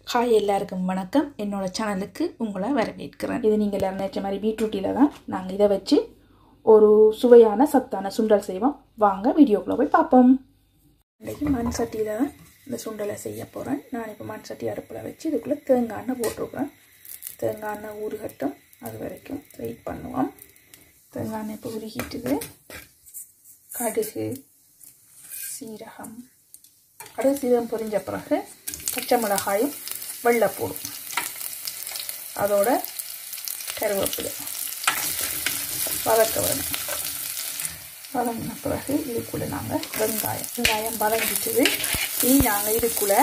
Hi எல்லாருக்கும் வணக்கம். என்னோட சேனலுக்கு உங்களை வரவேற்கிறேன். இது நீங்கள் எல்லாரும் நினைச்ச மாதிரி பீட்ரூட்டில் தான் நாங்கள் இதை வச்சு ஒரு சுவையான சத்தான சுண்டல் செய்வோம். வாங்க வீடியோக்குள்ளே போய் பார்ப்போம். இன்றைக்கி மண் சட்டியில் தான் இந்த சுண்டலை செய்ய போகிறேன். நான் இப்போ மண் சட்டி அடுப்பில் வச்சு இதுக்குள்ளே தேங்காய் எண்ணெய் போட்டிருக்கேன். தேங்காய் எண்ணெய் ஊறுகட்டும், அது வரைக்கும் வெயிட் பண்ணுவோம். தேங்காய் எண்ணெய் இப்போ உருகிட்டுது. கடுகு சீரகம் பொரிஞ்ச பிறகு பச்சை மிளகாயும் வெள்ளைப்பூடும், அதோட கருவேப்பிலை வதக்க வேணும். வதங்கின பிறகு இதுக்குள்ளே நாங்கள் வெங்காயம் வதங்கிட்டுது. இனி நாங்கள் இதுக்குள்ளே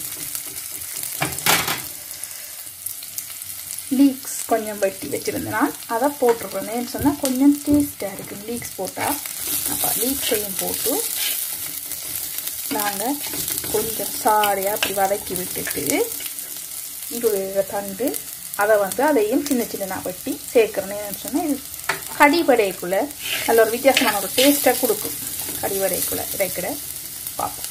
லீக்ஸ் கொஞ்சம் வெட்டி வச்சுருந்தேன். அதை போட்டுருக்கேன்னு சொன்னால் கொஞ்சம் டேஸ்ட்டாக இருக்குது லீக்ஸ் போட்டால். அப்போ லீக்ஸையும் போட்டு நாங்கள் கொஞ்சம் சாரியாக அப்படி வதக்கி விட்டுட்டு இங்குள்ள தண்டு அதையும் சின்ன சின்ன வெட்டி சேர்க்குறேன்னு சொன்னால் இது கடிவடைக்குள்ளே நல்ல ஒரு வித்தியாசமான ஒரு டேஸ்ட்டாக கொடுக்கும். கடிவடைக்குள்ளே இறைக்கிற பார்ப்போம்.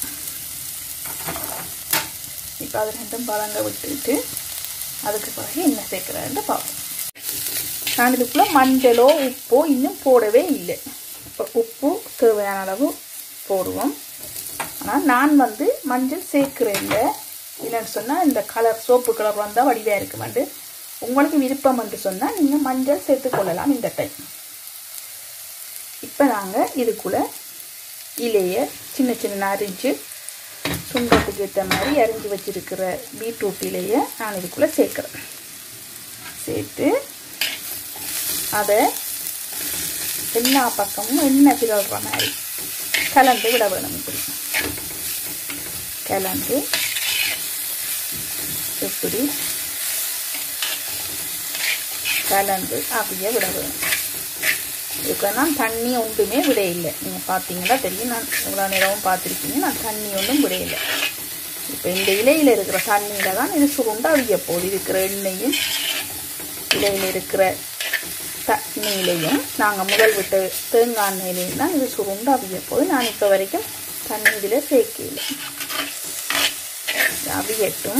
இப்போ அது ரெண்டும் வதங்க விட்டுட்டு அதுக்கு பிறகு என்ன சேர்க்குறேன்னு பார்ப்போம். நான் இதுக்குள்ளே மஞ்சளோ உப்போ இன்னும் போடவே இல்லை. இப்போ உப்பு தேவையான அளவு போடுவோம். ஆனால் நான் மஞ்சள் சேர்க்குறேன். இல்லைன்னு சொன்னால் இந்த கலர் சோப்பு கலர் வந்தால் வடிவாக இருக்குமெண்டு உங்களுக்கு விருப்பம் என்று சொன்னால் நீங்கள் மஞ்சள் சேர்த்துக்கொள்ளலாம் இந்த டைம். இப்போ நாங்கள் இதுக்குள்ளே இலையை சின்ன சின்ன அரிஞ்சு சுண்டத்துக்கு ஏற்ற மாதிரி அரிஞ்சு வச்சுருக்கிற பீட்ரூட் இலையை நான் இதுக்குள்ளே சேர்க்குறேன். சேர்த்து அதை எல்லா பக்கமும் எண்ணெய் பிறல்ற மாதிரி கலந்து விட வேணும். இப்படி கலந்து இப்படி கலந்து அப்படியே விட வேணும். இதுக்கு நான் தண்ணி ஒன்றுமே விட இல்லை. நீங்கள் பார்த்தீங்கன்னா தெரியும், நான் இவ்வளோ நேரமும் பார்த்துருக்கீங்க, நான் தண்ணி ஒன்றும் விட இல்லை. இப்போ இந்த இலையில் இருக்கிற தண்ணியில் தான் இது சுருண்டு அவிய போகுது. இருக்கிற எண்ணெயும் இலையில் இருக்கிற தண்ணியிலையும் நாங்கள் முதல் விட்டு தேங்காய் எண்ணெயிலையும் தான் இது சுருண்டு அவிய போகுது. நான் இப்போ வரைக்கும் தண்ணி இதில் சேர்க்கல. அவியட்டும்.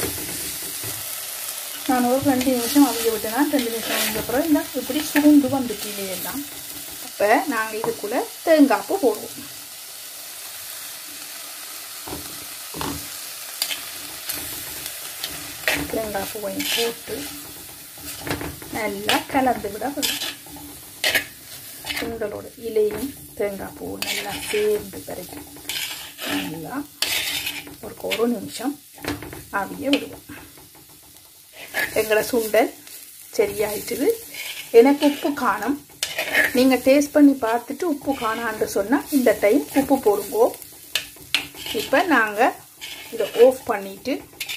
நான் ஒரு 2 நிமிஷம் அவிய விட்டேன்னா 2 நிமிஷம் வந்த பிறகு இந்த இப்படி சுருண்டு வந்துட்டு இலையெல்லாம். அப்போ நாங்கள் இதுக்குள்ளே தேங்காய் பூ போடுவோம். தேங்காய் பூவையும் போட்டு நல்லா கலந்து விட வேணும். சுண்டலோட இலையும் தேங்காய் பூ நல்லா சேர்ந்து வரைக்கும் நல்லா ஒரு நிமிஷம் அவிய விடுவோம். எங்களோட சுண்டல் சரியாயிட்டுது. எனக்கு உப்பு காணும். நீங்கள் டேஸ்ட் பண்ணி பார்த்துட்டு உப்பு காணான்னு சொன்னால் இந்த டைம் உப்பு போடுங்கோ. இப்போ நாங்கள் இதை ஆஃப் பண்ணிவிட்டு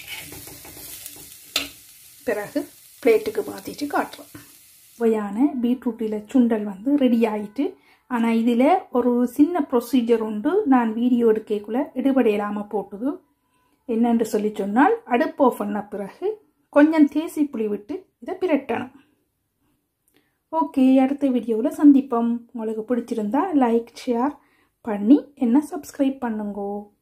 பிறகு பிளேட்டுக்கு மாற்றிட்டு காட்டுறோம். சுவையான பீட்ரூட்டில் சுண்டல் ரெடி ஆகிட்டு. ஆனால் இதில் ஒரு சின்ன ப்ரொசீஜர் உண்டு. நான் வீடியோ எடுக்கக்குள்ளே எடுபடையில்லாமல் போட்டுது. என்னென்று சொல்லி சொன்னால், அடுப்பு ஆஃப் பண்ண பிறகு கொஞ்சம் தேசி புளி விட்டு இதை பிரட்டணும். ஓகே, அடுத்த வீடியோவில் சந்திப்போம். உங்களுக்கு பிடிச்சிருந்தா லைக் ஷேர் பண்ணி என்ன சப்ஸ்கிரைப் பண்ணுங்கோ.